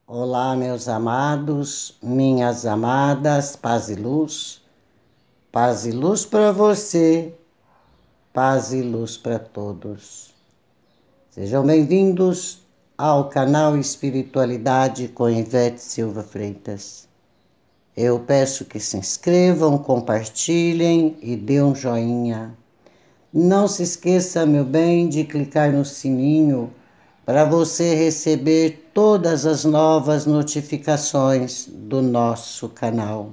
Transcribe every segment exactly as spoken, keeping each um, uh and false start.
Olá, meus amados, minhas amadas, paz e luz, paz e luz para você, paz e luz para todos. Sejam bem-vindos ao canal Espiritualidade com Ivete Silva Freitas. Eu peço que se inscrevam, compartilhem e dê um joinha. Não se esqueça, meu bem, de clicar no sininho para você receber todas as novas notificações do nosso canal.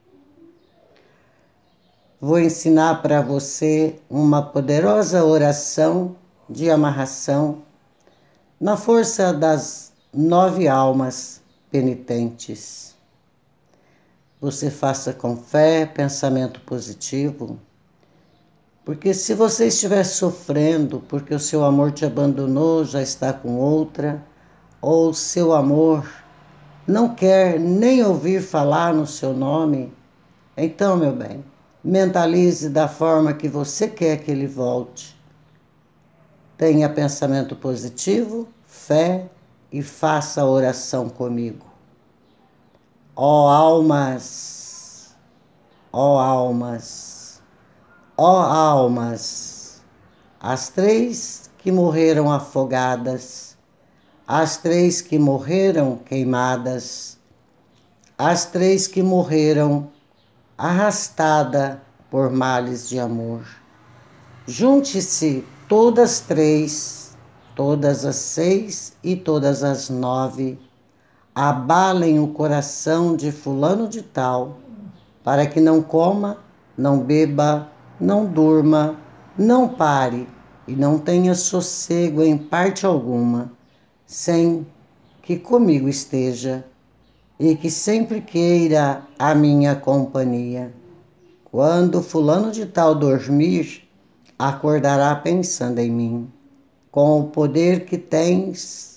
Vou ensinar para você uma poderosa oração de amarração na força das nove almas penitentes. Você faça com fé, pensamento positivo, porque se você estiver sofrendo porque o seu amor te abandonou, já está com outra, ou seu amor não quer nem ouvir falar no seu nome, então, meu bem, mentalize da forma que você quer que ele volte. Tenha pensamento positivo, fé e faça a oração comigo. Ó almas, ó almas, ó almas, as três que morreram afogadas, as três que morreram queimadas, as três que morreram arrastada por males de amor. Junte-se todas três, todas as seis e todas as nove, abalem o coração de fulano de tal, para que não coma, não beba, não durma, não pare e não tenha sossego em parte alguma, sem que comigo esteja e que sempre queira a minha companhia. Quando fulano de tal dormir, acordará pensando em mim. Com o poder que tens,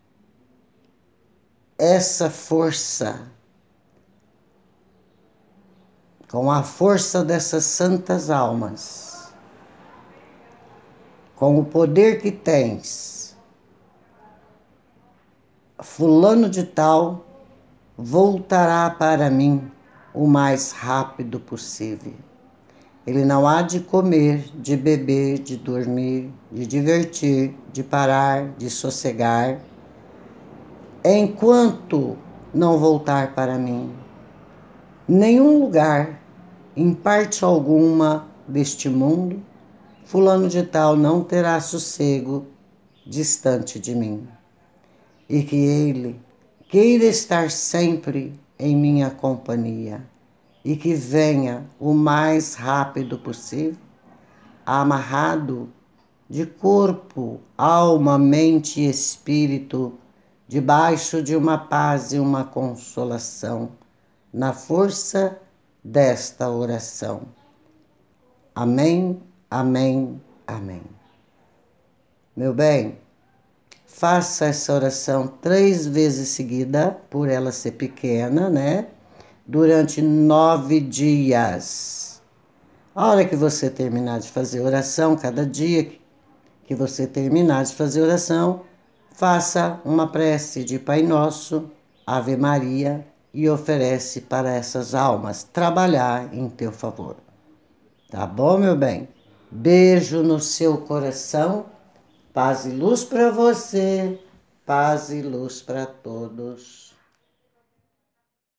essa força, com a força dessas santas almas, com o poder que tens, fulano de tal voltará para mim o mais rápido possível. Ele não há de comer, de beber, de dormir, de divertir, de parar, de sossegar, enquanto não voltar para mim. Nenhum lugar, em parte alguma deste mundo, fulano de tal não terá sossego distante de mim. E que ele queira estar sempre em minha companhia e que venha o mais rápido possível, amarrado de corpo, alma, mente e espírito, debaixo de uma paz e uma consolação, na força desta oração. Amém, amém, amém. Meu bem, faça essa oração três vezes seguida, por ela ser pequena, né? Durante nove dias. A hora que você terminar de fazer oração, cada dia que você terminar de fazer oração, faça uma prece de Pai Nosso, Ave Maria e oferece para essas almas trabalhar em teu favor. Tá bom, meu bem? Beijo no seu coração. Paz e luz para você, paz e luz para todos.